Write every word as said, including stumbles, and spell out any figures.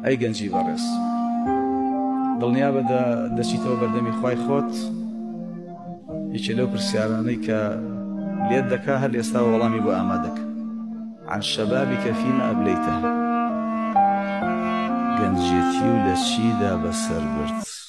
ئەی گەنجی بەڕێز دڵنیابە دەچیتەوە بەردەمی خوای خۆت هیچی لەو پرسیارانەی کە لێت دەکا هەر ئێستا وەڵامی بۆ ئامادەکە عن شبابك فيما ابلیته گەنجێتی و لە چیدا بەسەر برد